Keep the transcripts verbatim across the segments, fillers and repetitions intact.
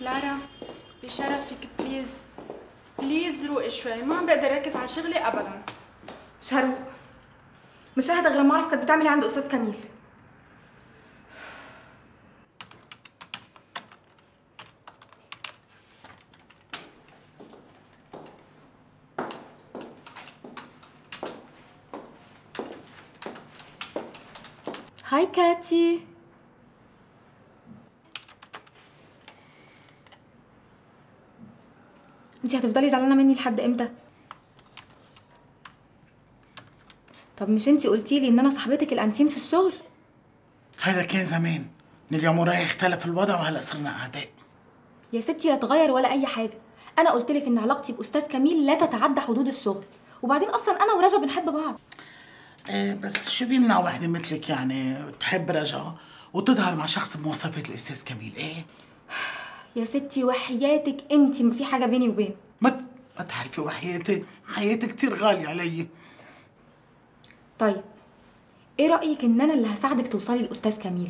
لارا بشرفك بليز بليز روقي شوي، ما عم بقدر اركز على شغلي ابدا. شروق مش ههدى غير لما اعرف كانت بتعمل ايه عند استاذ كميل. هاي كاتي. انتي هتفضلي زعلانه مني لحد امتى؟ طب مش انتي قلتيلي ان انا صاحبتك الانتيم في الشغل؟ هذا كان زمان، من اليوم ورايح اختلف الوضع وهلا صرنا اعداء. يا ستي لا تغير ولا اي حاجه، انا قلتلك ان علاقتي باستاذ كميل لا تتعدى حدود الشغل، وبعدين اصلا انا ورجا بنحب بعض. ايه بس شو بيمنع وحده مثلك يعني تحب رجا وتظهر مع شخص بمواصفات الاستاذ كميل؟ ايه يا ستي وحياتك انتي ما في حاجه بيني وبينه. ما ما تحلفي وحياتي، حياتي كتير غاليه علي. طيب ايه رايك ان انا اللي هساعدك توصلي لاستاذ كميل؟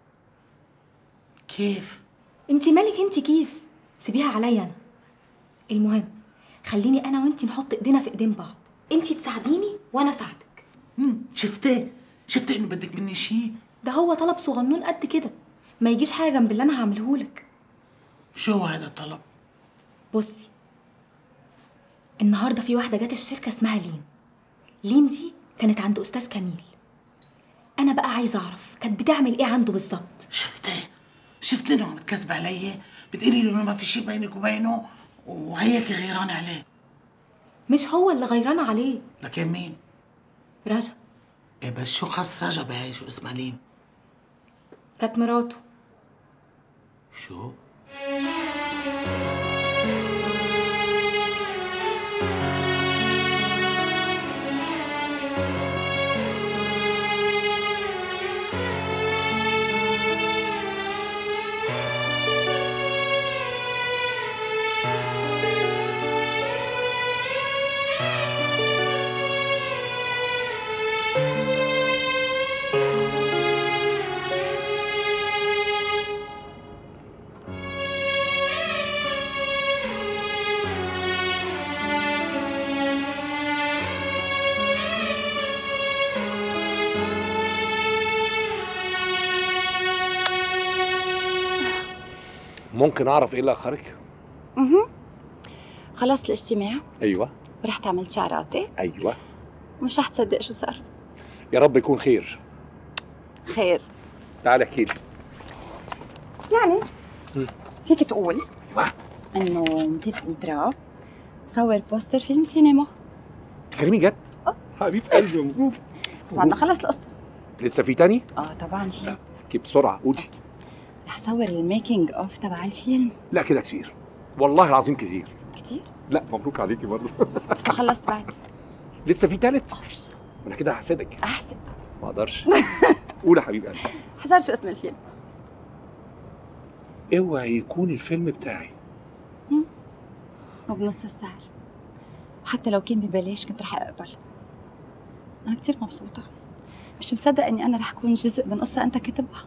كيف؟ انتي مالك انتي كيف؟ سيبيها عليا انا. المهم خليني انا وانتي نحط ايدينا في ايدين بعض، انتي تساعديني وانا اساعدك. امم شفتي شفتي انه بدك مني شيء؟ ده هو طلب صغنون قد كده، ما يجيش حاجه جنب اللي انا هعملهولك. شو هو هذا الطلب؟ بصي، النهارده في واحده جت الشركه اسمها لين. لين دي كانت عند استاذ كميل. انا بقى عايزه اعرف كانت بتعمل ايه عنده بالظبط. شفتي شفتي انه عم تكذب علي؟ بتقولي له انه ما في شيء بينك وبينه وهيك غيرانه عليه. مش هو اللي غيرانه عليه. لكن مين؟ رجا. ايه بس شو خص رجا بهي شو اسمها لين؟ كانت مراته. شو؟ ممكن اعرف ايه اللي اخرك؟ اها خلصت الاجتماع. ايوه. ورحت عملت شعراتي. ايوه. مش رح تصدق شو صار. يا رب يكون خير. خير. تعالي احكي لي. يعني فيك تقول انه مدير انترا صور بوستر فيلم سينما. تكلمي جد؟ اه حبيب قلبي مبروك. بس بعد ما خلص القصه. لسه في تاني؟ اه طبعا في. احكي بسرعه قولي. رح صور الميكينج اوف تبع الفيلم. لا كده كتير، والله العظيم كتير. كتير؟ لا مبروك عليكي برضه. بس ما خلصت بعد. لسه في تالت؟ اه في. انا كده هحسدك. احسد. ما اقدرش. قول يا حبيب قلبي. حصل شو اسم الفيلم؟ اوعي يكون الفيلم بتاعي. امم وبنص السعر، وحتى لو كان ببلاش كنت رح اقبل. انا كتير مبسوطه، مش مصدق اني انا رح اكون جزء من قصه انت كاتبها.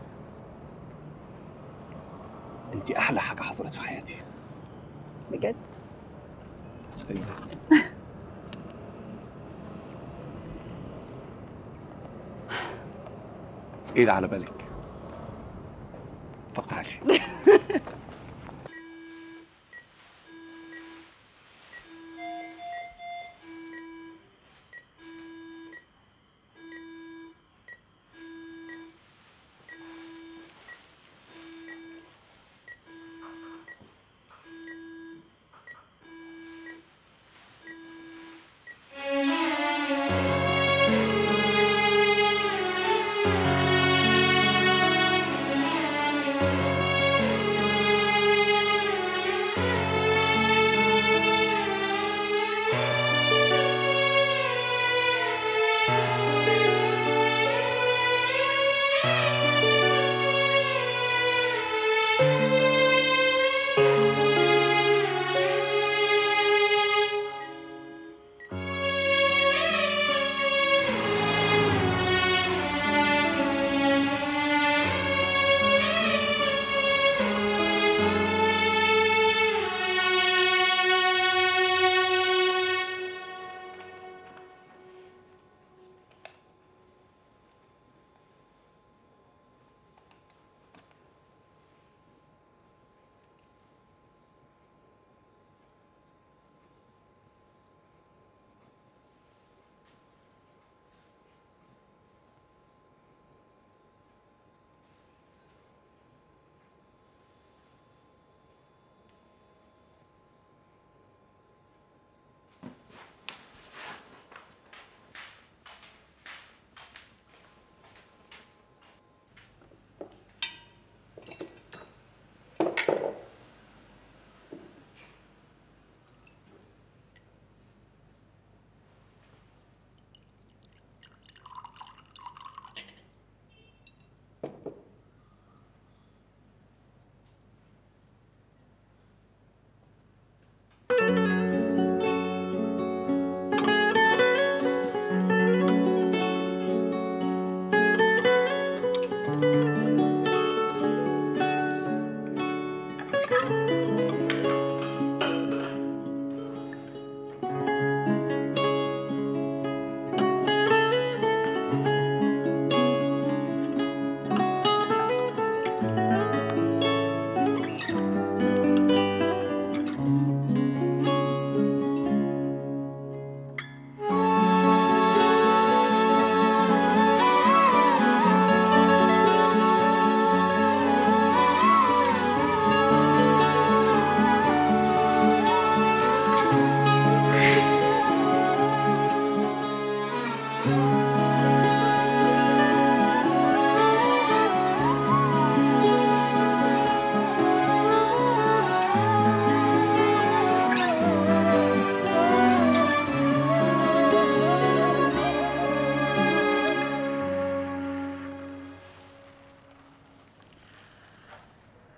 انت احلى حاجه حصلت في حياتي بجد. سليمة. ايه اللي على بالك؟ طب تعالي.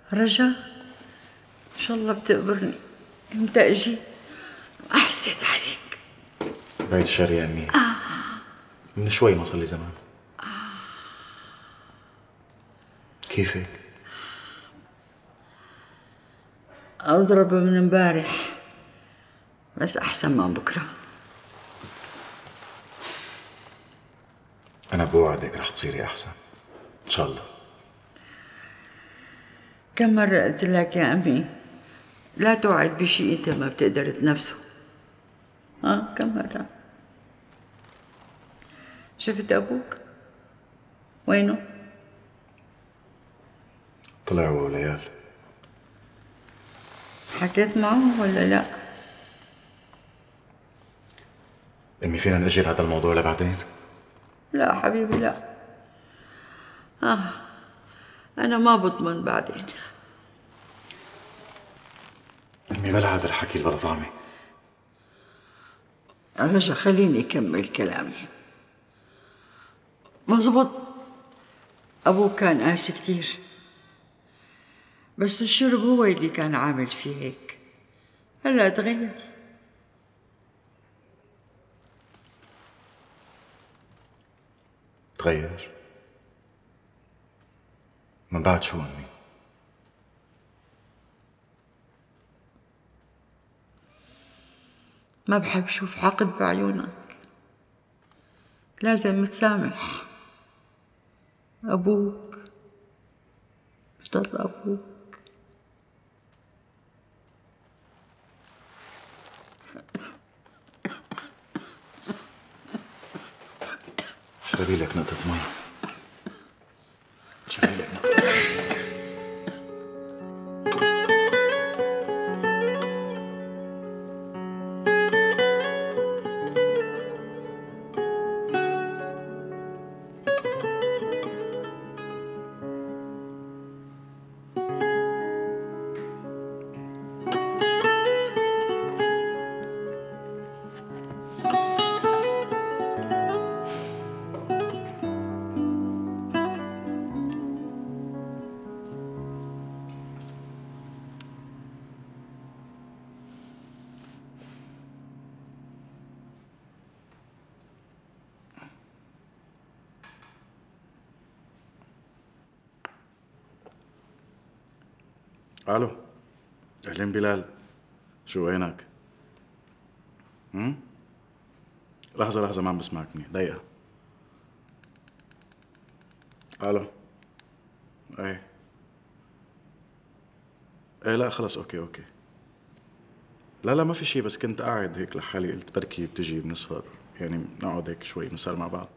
رجا ان شاء الله بتقبرني امتى اجي؟ احسد عليك. بعيد الشر يا امي. آه. من شوي ما صار لي زمان. آه. كيفك؟ اضرب من امبارح بس احسن من بكره. انا بوعدك رح تصيري احسن ان شاء الله. كم مرة قلت لك يا أمي لا توعد بشيء أنت ما بتقدر تنفسه. ها كم مرة؟ شفت أبوك؟ وينه؟ طلع هو وليال. حكيت معه ولا لا؟ امي فينا نأجل هذا الموضوع لبعدين؟ لا حبيبي لا. آه أنا ما بضمن بعدين. امي بلا هذا الحكي اللي بلا طعمه. رجا خليني أكمل كلامي. مزبوط أبوك كان قاسي كتير بس الشرب هو اللي كان عامل فيه هيك. هلا تغير. تغير؟ من بعد شو امي؟ ما بحب شوف حقد بعيونك. لازم تسامح. أبوك بضل أبوك. اشربي لك نقطة مي. اشربي لك نقطة. الو. اهلين بلال، شو وينك؟ هم؟ لحظة لحظة ما عم بسمعك منيح، دقيقة. الو. ايه ايه لا خلص اوكي اوكي. لا لا ما في شي، بس كنت قاعد هيك لحالي قلت بركي بتجي بنسهر، يعني نقعد هيك شوي نسهر مع بعض.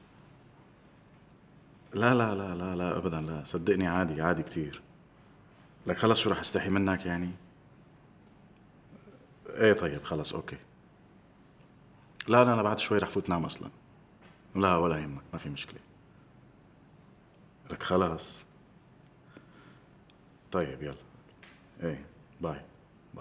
لا لا لا لا لا ابدا لا، صدقني عادي عادي كتير. لك خلص شو رح استحي منك يعني؟ ايه طيب خلص اوكي. لا لا انا بعد شوي رح فوت نام اصلا. لا ولا يهمك ما في مشكلة. لك خلص. طيب يلا. ايه باي باي.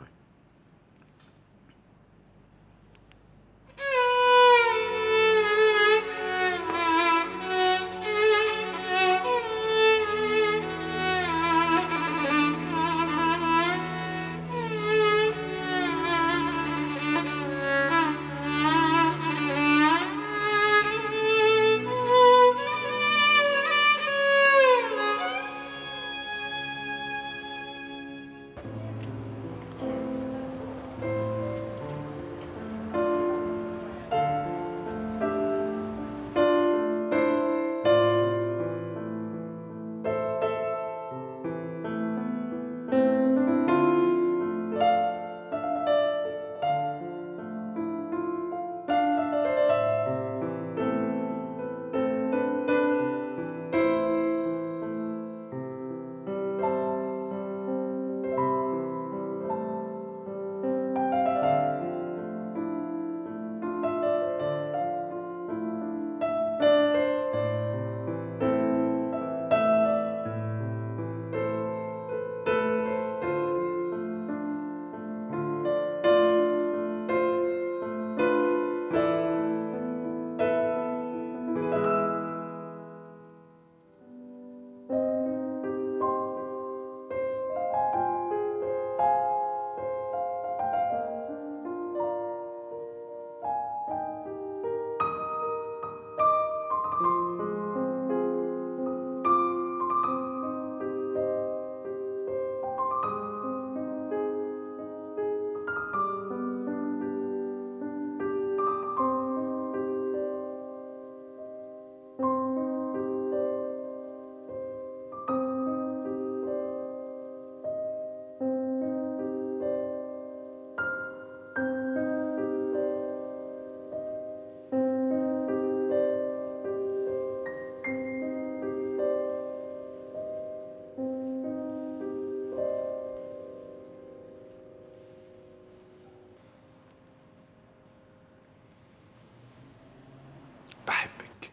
بحبك،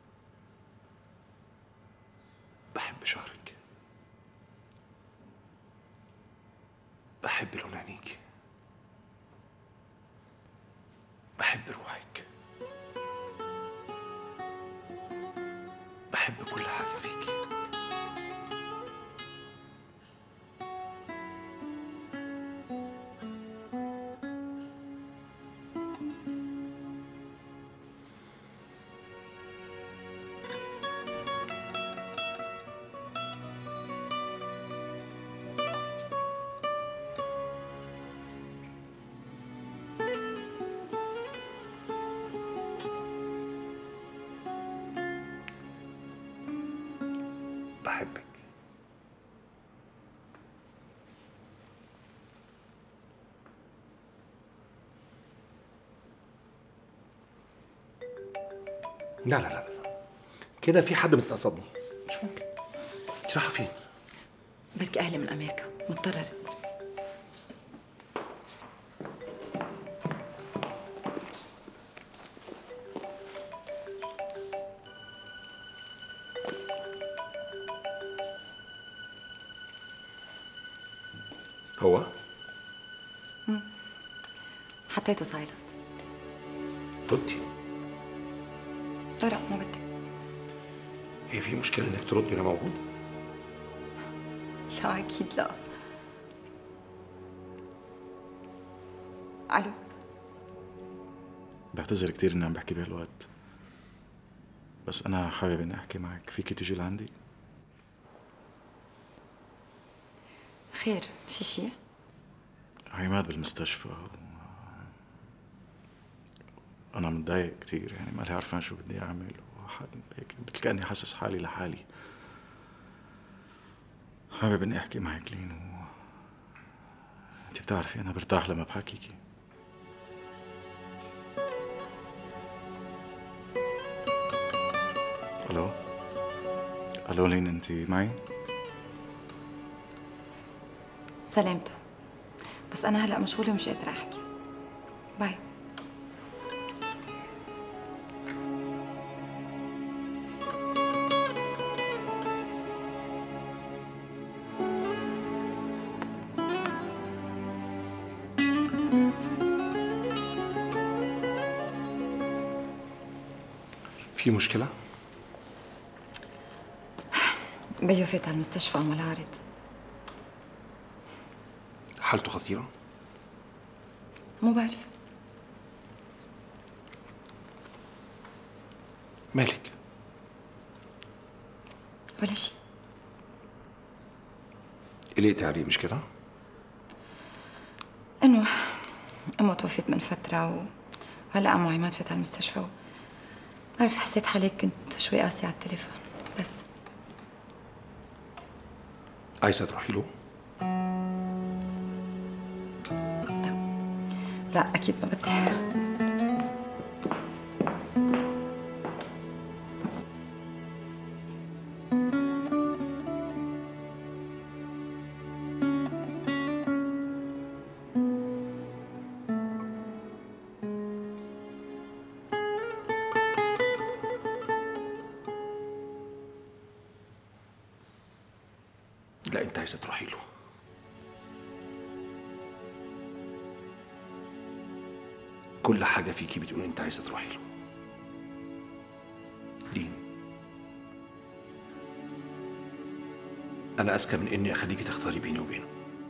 بحب شعرك، بحب لون عينيك، بحب روحك، بحب كل حاجة فيكي. بحبك. لا لا لا كده في حد مستقصدني، مش ممكن. انت رايحه فين؟ بركي اهلي من امريكا، مضطرة. هو؟ حطيته سايلنت. ردي. لا لا ما بدي. هي في مشكلة انك تردي وانا موجود؟ لا اكيد لا. الو. بعتذر كتير اني عم بحكي بهالوقت، بس انا حابب اني احكي معك. فيكي تجي لعندي؟ خير، في شيء؟ عماد بالمستشفى و... انا متضايق كتير، يعني مالي عارفان شو بدي اعمل وحال هيك، مثل كاني حاسس حالي لحالي. حابب اني احكي معك لين و... انت بتعرفي انا برتاح لما بحكيكي. الو الو لين، انت معي؟ سلامته، بس انا هلا مشغوله ومش قادره احكي. باي. في مشكلة؟ بيو فات على المستشفى عمل عارض. حالته خطيرة؟ مو بعرف. مالك؟ ولا شيء. قلقتي عليه مش كده؟ انه امه توفت من فترة وهلا امه عماد فات على المستشفى و... بعرف حسيت حالي كنت شوي قاسية على التليفون بس. عايزة تروحي له؟ لا اكيد ما بدي. لا انت عايزة تروحي له. كل حاجة فيكي بتقول انت عايزة تروحي له. لين، أنا أذكى من إني أخليكي تختاري بيني وبينه،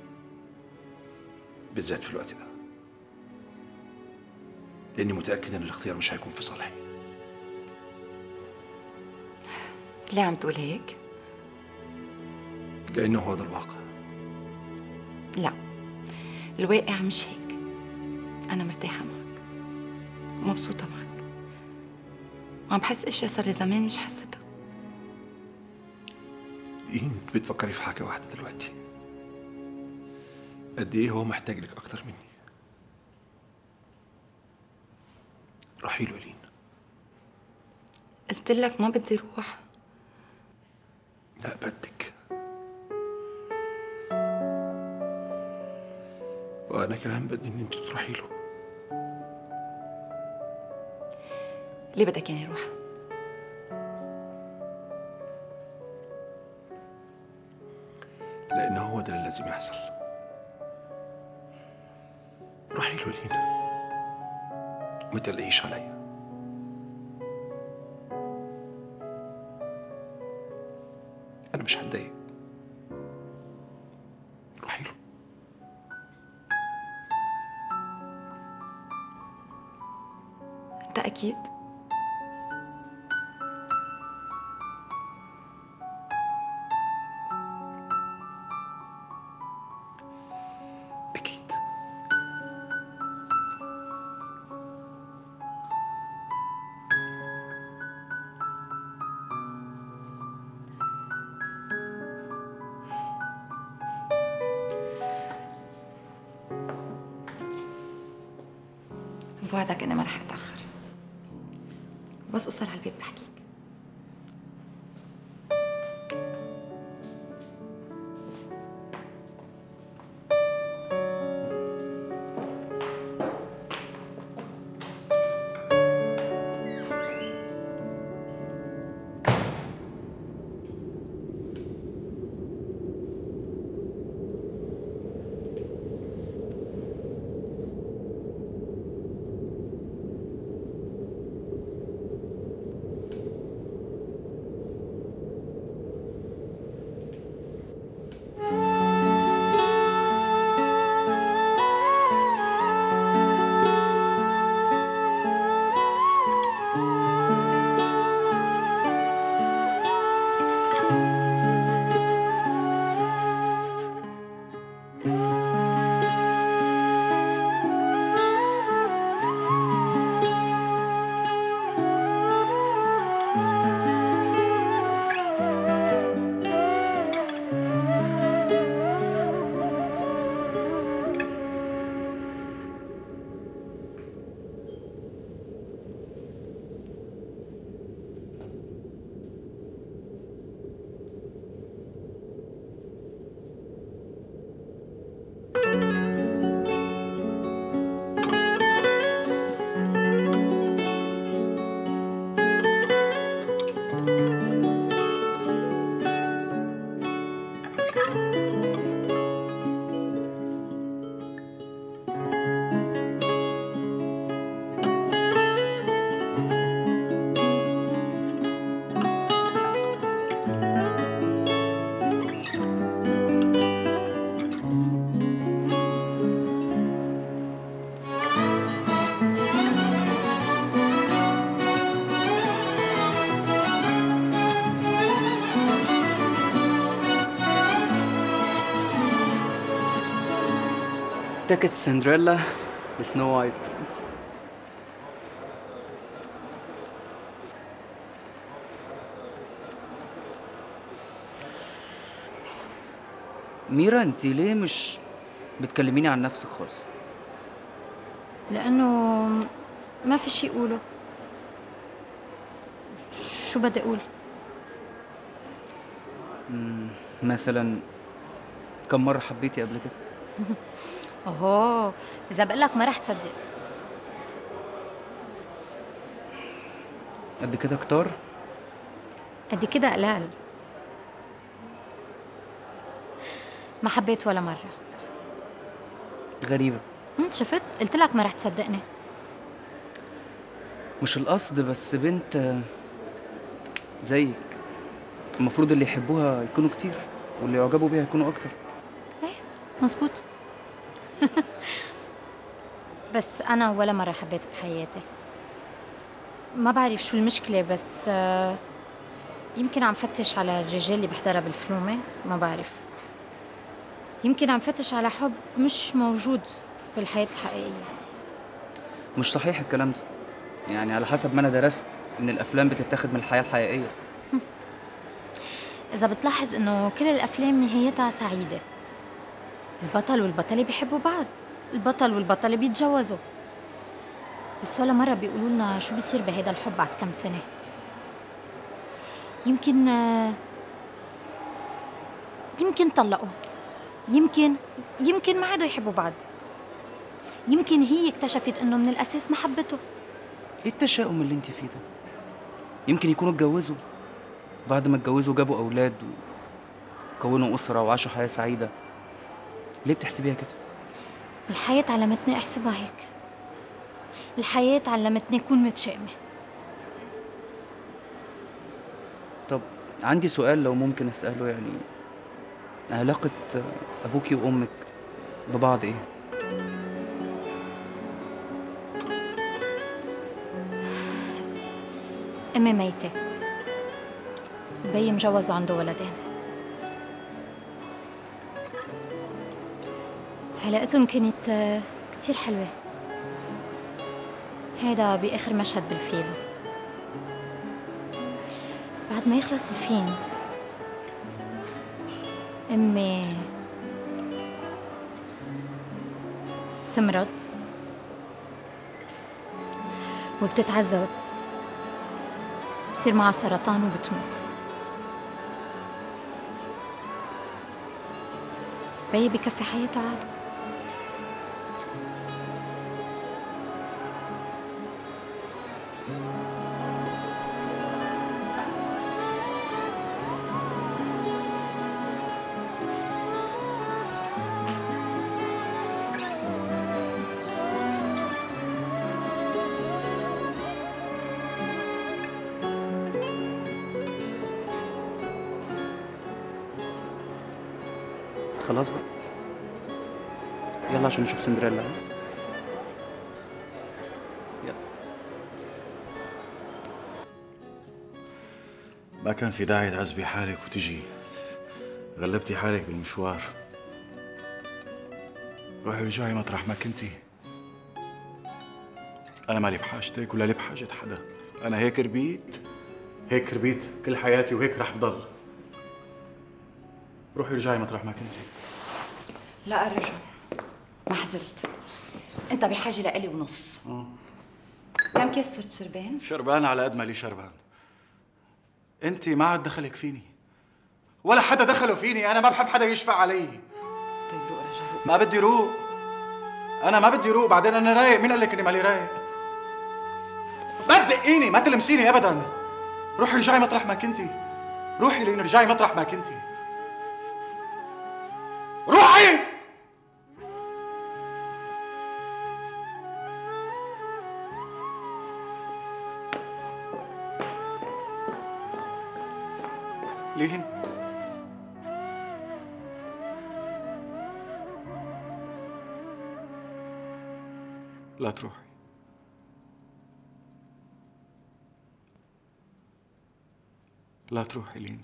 بالذات في الوقت ده، لأني متأكد إن الاختيار مش هيكون في صالحي. ليه عم تقول هيك؟ لأنه هو ده الواقع. لا، الواقع مش هيك. أنا مرتاحة معك ومبسوطة معك وعم بحس اشياء صار لي زمان مش حسيتها. لين، بتفكري في حاجة واحدة دلوقتي، قد إيه هو محتاج لك أكتر مني. روحي له لين. قلت لك ما بدي روح. لا بدك، وأنا كمان بدي إن أنت تروحي له. ليه بدك يعني روح؟ ده اللي لازم يحصل. روحي له لينا، ما تقلقيش عليا. انا مش هتضايق. روحي له. انت اكيد؟ اكيد. بوعدك اني ما رح اتاخر، بس اوصل على البيت بحكيك. تيكت سندريلا لسنو وايت. ميرا انتي ليه مش بتكلميني عن نفسك خالص؟ لأنه ما في شي أقوله. شو بدي أقول؟ مثلا كم مرة حبيتي قبل كده؟ أوهو، إذا بقول لك ما رح تصدق. قد كده كتار؟ قد كده قلال. ما حبيت ولا مرة. غريبة. شفت؟ قلت لك ما رح تصدقني. مش القصد، بس بنت زيك المفروض اللي يحبوها يكونوا كتير واللي يعجبوا بيها يكونوا أكتر. ايه مظبوط. بس أنا ولا مرة حبيت بحياتي. ما بعرف شو المشكلة، بس يمكن عم فتش على الرجال اللي بحضرها بالفلومة، ما بعرف. يمكن عم فتش على حب مش موجود بالحياة الحقيقية. مش صحيح الكلام ده، يعني على حسب ما أنا درست إن الأفلام بتتاخد من الحياة الحقيقية. إذا بتلاحظ إنه كل الأفلام نهايتها سعيدة. البطل والبطلة بيحبوا بعض، البطل والبطلة بيتجوزوا، بس ولا مرة بيقولوا لنا شو بيصير بهيدا الحب بعد كم سنة. يمكن يمكن طلقوا، يمكن يمكن ما عادوا يحبوا بعض، يمكن هي اكتشفت إنه من الأساس ما حبته. إيه التشاؤم اللي أنت فيه ده؟ يمكن يكونوا اتجوزوا، بعد ما اتجوزوا جابوا أولاد وكونوا أسرة وعاشوا حياة سعيدة، ليه بتحسبيها كده؟ الحياة علمتني احسبها هيك. الحياة علمتني اكون متشائمة. طب عندي سؤال لو ممكن اساله، يعني علاقة ابوكي وامك ببعض ايه؟ امي ميتة، بيي مجوز وعنده ولدين. علاقتهم كانت كتير حلوة. هيدا بآخر مشهد بالفيلم. بعد ما يخلص الفيلم أمي تمرض وبتتعذب، بصير معها سرطان وبتموت. بيي بكفي حياته عادي. خلاص بقى، يلا عشان نشوف سندريلا. يلا. ما كان في داعي تعذبي حالك وتجي، غلبتي حالك بالمشوار. روحي ورجعي مطرح ما كنتي. أنا مالي بحاجتك ولا لي بحاجة حدا. أنا هيك ربيت، هيك ربيت كل حياتي وهيك رح بضل. روحي ورجعي مطرح ما كنتي. لا رجع، ما حزلت. انت بحاجه لإلي ونص. كم كيس صرت شربان؟ شربان على قد ما لي شربان. انت ما عاد دخلك فيني ولا حدا دخله فيني. انا ما بحب حدا يشفع علي. طيب روق رجع روق. ما بدي روق، انا ما بدي روق. بعدين انا رايق. مين قال لك اني مالي رايق؟ ما تدقيني، ما تلمسيني ابدا. روحي رجعي مطرح ما كنتي. روحي لين رجعي مطرح ما كنتي. روحي. لين لا تروحي. لا تروحي لين.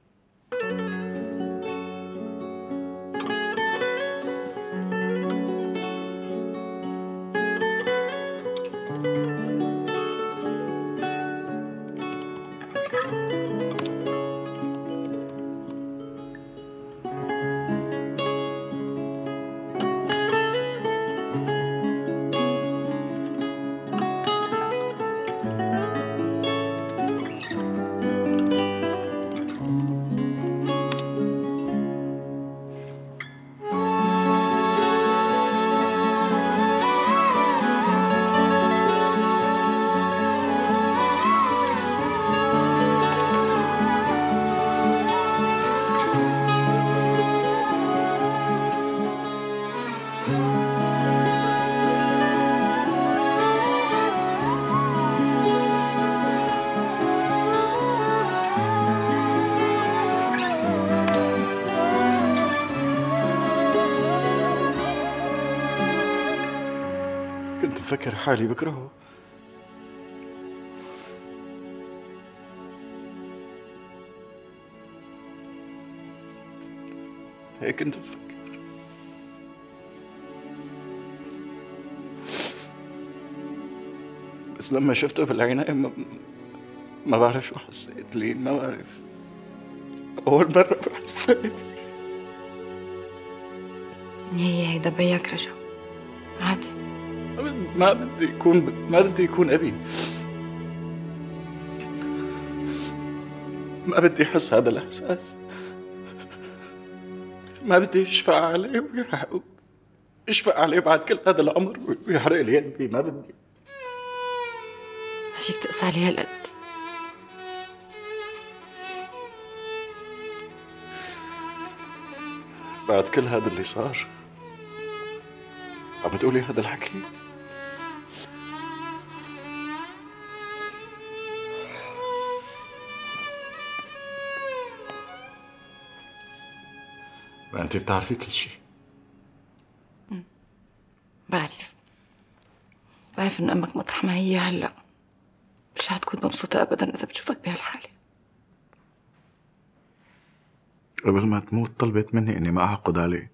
كنت مفكر حالي بكرهه. هيك كنت مفكر. بس لما شفته بالعناية ما, ما بعرف شو حسيت. لين ما بعرف. أول مرة بحس هي هيدا بيك رجع عادي. ما بدي يكون ما بدي يكون أبي. ما بدي أحس هذا الإحساس. ما بدي يشفع عليه ويحرق يشفق عليه بعد كل هذا العمر ويحرق لي قلبي. ما بدي. ما فيك تقسى عليه هالقد. بعد كل هذا اللي صار عم بتقولي هذا الحكي؟ ما انت بتعرفي كل شيء. بعرف بعرف إن أمك مطرح ما هي هلأ مش هتكون مبسوطة أبدا إذا بتشوفك بهالحالة. قبل ما تموت طلبت مني إني ما أعقد عليه،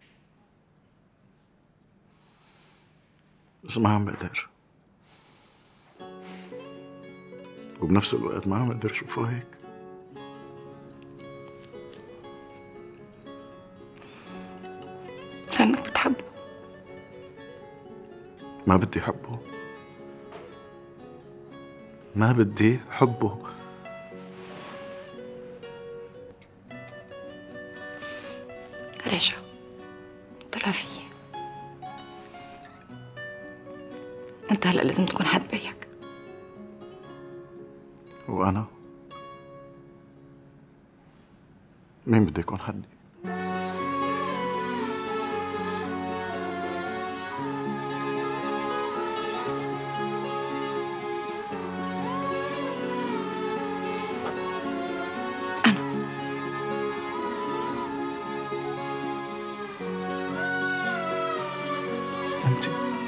بس ما عم بقدر، وبنفس الوقت ما عم بقدر أشوفه هيك. لأنك بتحبه. ما بدي حبه، ما بدي حبه. رجع طلع فيي. انت هلا لازم تكون حد بيك. وأنا مين بدي يكون حدي؟ أنت.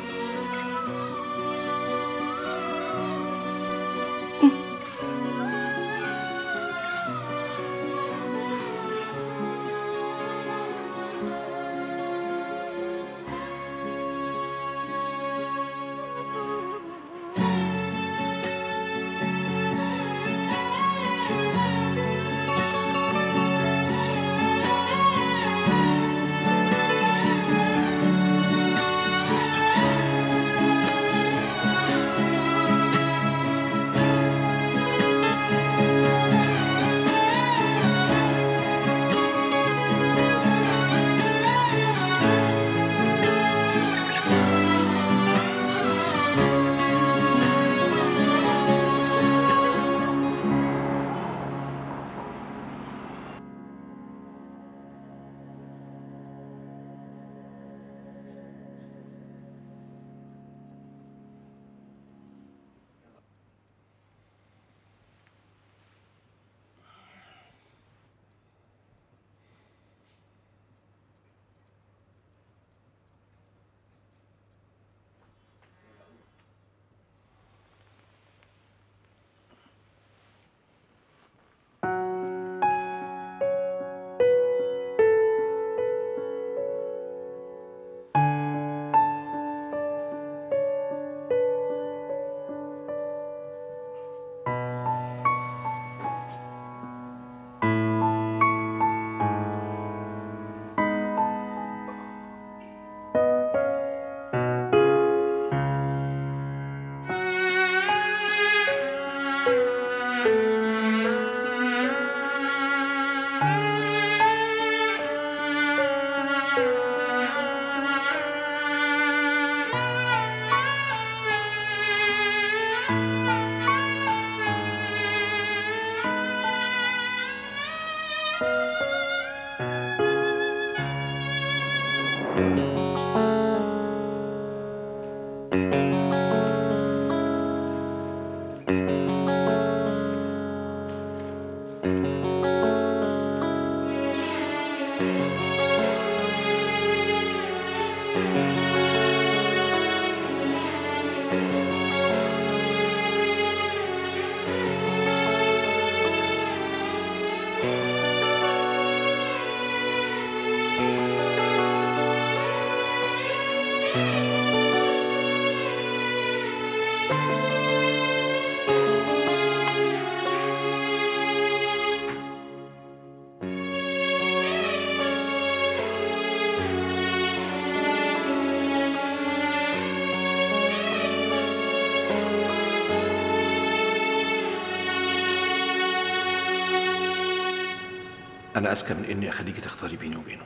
أنا أذكى من إني أخليكي تختاري بيني وبينه،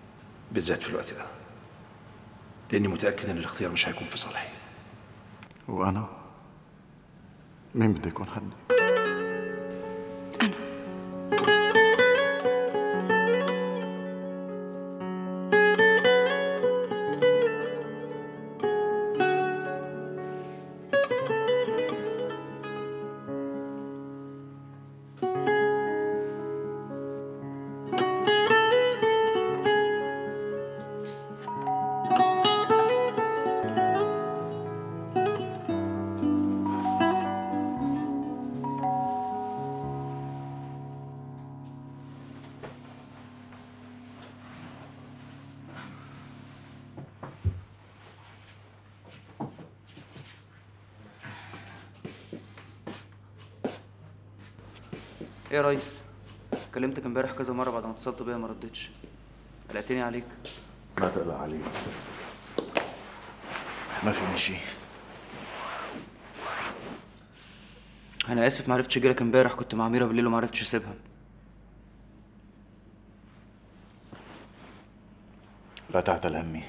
بالذات في الوقت ده، لأني متأكد إن الاختيار مش هيكون في صالحي. وأنا مين بدي يكون حدي؟ ايه يا ريس؟ كلمتك امبارح كذا مره بعد ما اتصلت بيا ما ردتش. قلقتني عليك. ما تقلق علي، ما في شيء. انا اسف ما عرفتش اجيلك امبارح، كنت مع ميرا بالليل وما عرفتش اسيبها. لا تعتل همي،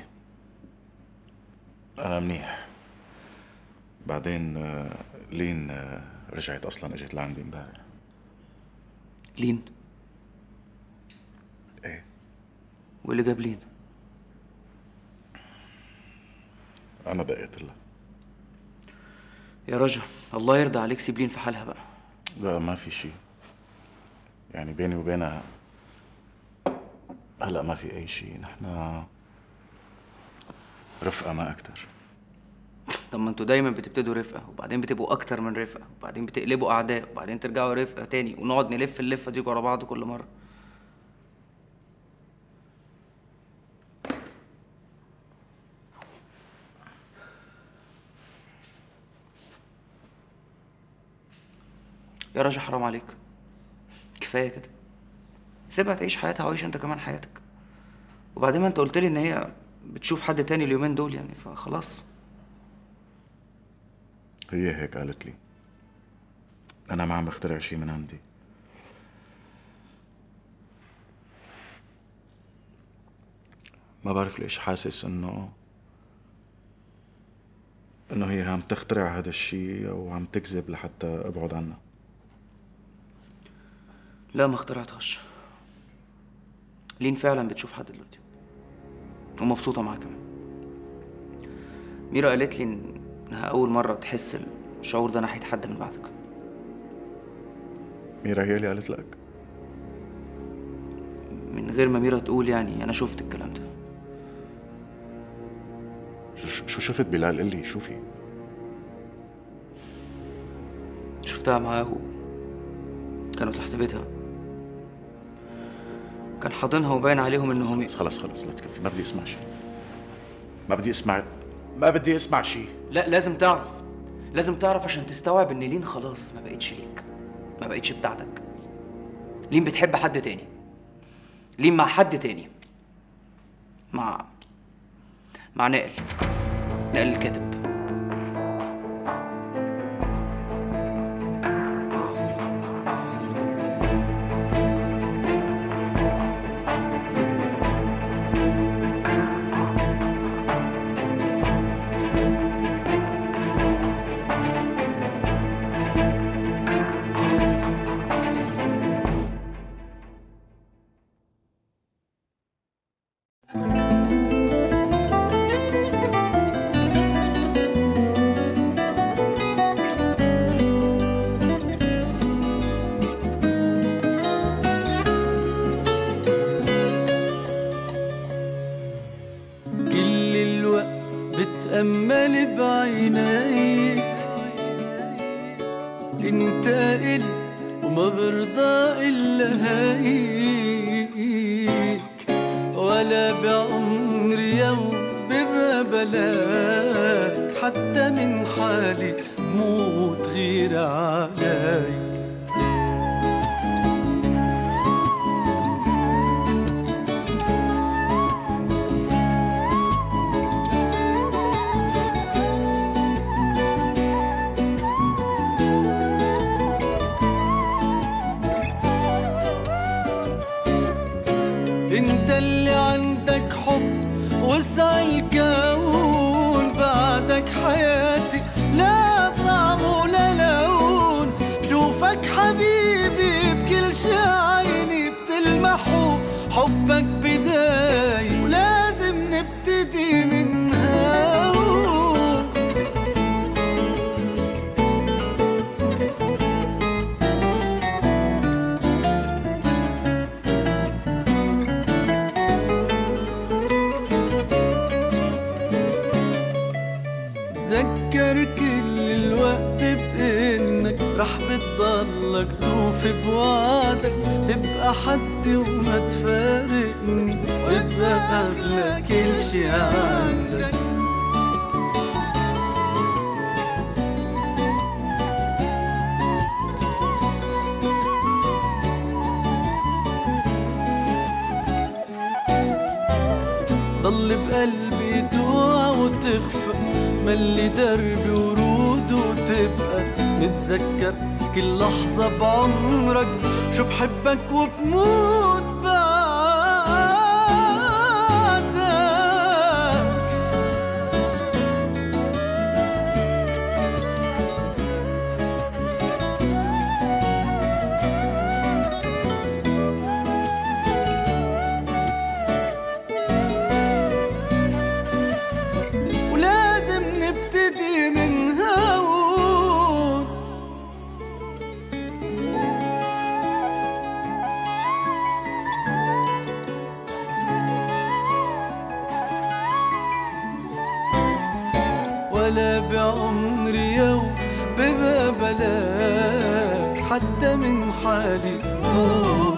انا منيح. بعدين لين رجعت اصلا، اجت لعندي امبارح. لين؟ ايه. واللي جاب لين؟ انا دقيت لها. يا رجا الله يرضى عليك، سيب لين في حالها بقى. لا ما في شيء، يعني بيني وبينها هلا ما في اي شيء، نحن رفقه ما اكتر. طب ما انتوا دايما بتبتدوا رفقه وبعدين بتبقوا اكتر من رفقه وبعدين بتقلبوا اعداء وبعدين ترجعوا رفقه تاني ونقعد نلف اللفه دي ورا بعض كل مره. يا راجل حرام عليك، كفايه كده، سيبها تعيش حياتها وعيش انت كمان حياتك. وبعدين ما انت قلت لي ان هي بتشوف حد تاني اليومين دول يعني، فخلاص. هي هيك قالت لي، انا ما عم بخترع شيء من عندي. ما بعرف ليش حاسس انه انه هي عم تخترع هذا الشيء او عم تكذب لحتى ابعد عنها. لا ما اخترعتهاش، لين فعلا بتشوف حد دلوقتي ومبسوطه معاه كمان. ميرا قالت لي انها اول مره تحس الشعور ده ناحيه حد من بعدك. ميرا هي اللي قالت لك؟ من غير ما ميرا تقول يعني، انا شفت الكلام ده. شو شفت بلال؟ قلي شوفي. شفتها معاه كانوا تحت بيتها، كان حاضنها وباين عليهم انهم خلص خلص خلص لا تكفي، ما بدي اسمع شيء، ما بدي اسمع ما بدي اسمع شيء. لا لازم تعرف، لازم تعرف عشان تستوعب ان لين خلاص ما بقتش ليك، ما بقتش بتاعتك. لين بتحب حد تاني، لين مع حد تاني، مع مع نائل، نائل الكاتب. بتأمل بعينيك، انت إلي وما برضى إلا هيك، ولا بعمري يوم ببقى بلاك، حتى من حالي موت غير عليك. انت اللي عندك حب وسع الكون، بعدك حياتي لا طعم ولا لون. بشوفك حبيبي بكل شي عيني بتلمحه، حبك بداية ولازم نبتدي من هون. تذكر كل الوقت بإنك رح بتضلك توفي بوعدك، تبقى حدي وما تفارقني، وابقى أغلى كل شي عندك. تخفى، ملي دربي ورود وتبقى نتذكر كل لحظة بعمرك، شو بحبك وبموت بعدك. ولازم نبتدي من هون، ولا بعمري يوم ببقى بلاك حتى من حالي.